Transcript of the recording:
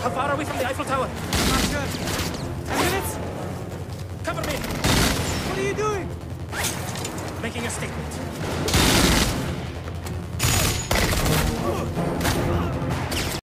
How far are we from the Eiffel Tower? Not sure. 10 minutes? Cover me! What are you doing? Making a statement.